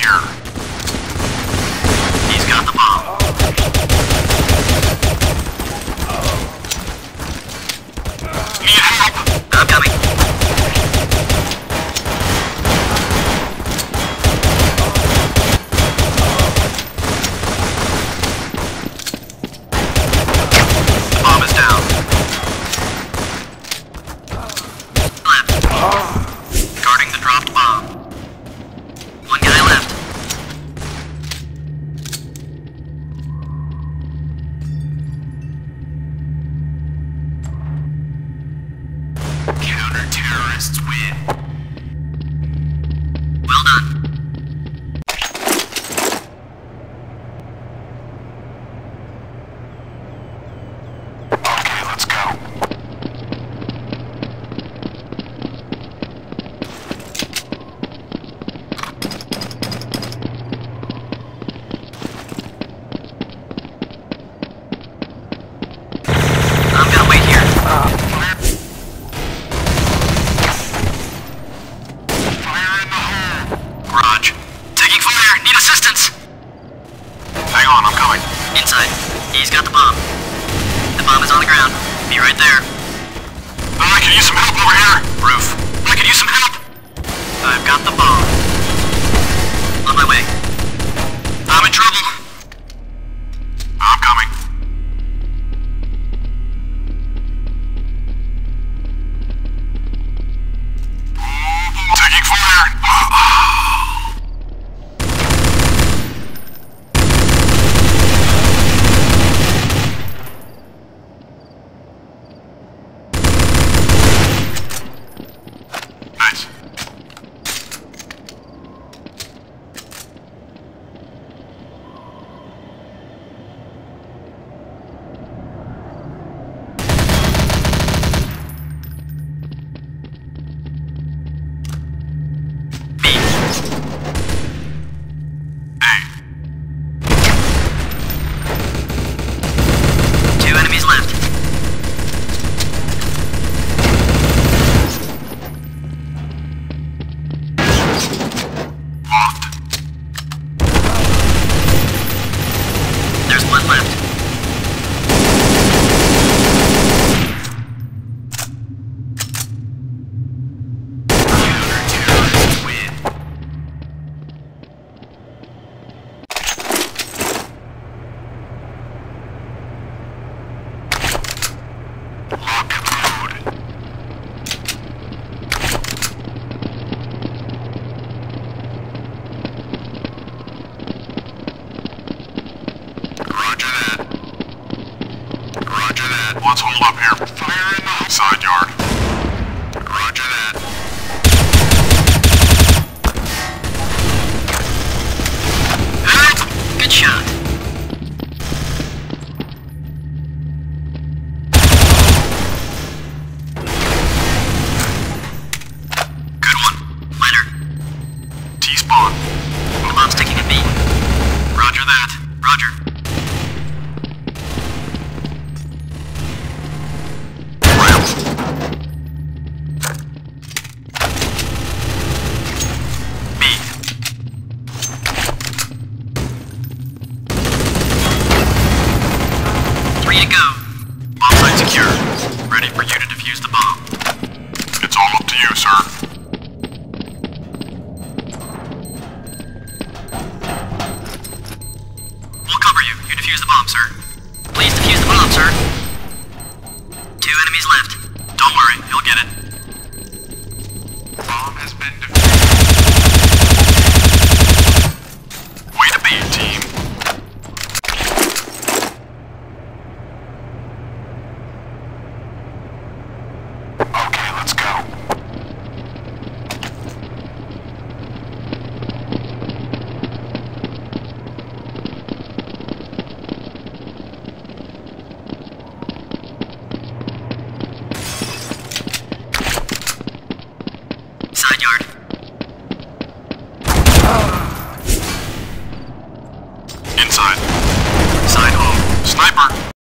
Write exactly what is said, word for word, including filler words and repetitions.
secure. He's got the bomb. Need help? I'm coming. The bomb is down. Left. Guarding the dropped bomb. One guy left. Counter-terrorists win. Well done. Okay, let's go. I'm gonna wait here. Uh, fire. Fire in the hole. Raj. Taking fire. Need assistance. Hang on, I'm coming. Inside. He's got the bomb. The bomb is on the ground. Be right there. I could use some help over here. Roof. I could use some help. I've got the bomb. On my way. I'm in trouble. I'm coming. Taking fire! Nice. Two enemies left. Loft. There's one left. Counter-terrorists win. Lock mode. Roger that. Roger that. Let's hold up here. Fire in the side yard. Roger that. Ah, good shot. Good one. Later. T-spawn. The bomb's taking a beat. Roger that. Roger. B. Three to go. Bomb site secure. Ready for you to defuse the bomb. It's all up to you, sir. We'll cover you. You defuse the bomb, sir. Please defuse the bomb, sir. Two enemies left. Don't worry, you'll get it. Bomb has been defused. Way to be, team. Okay, let's go. Side yard. Inside. Side home. Sniper.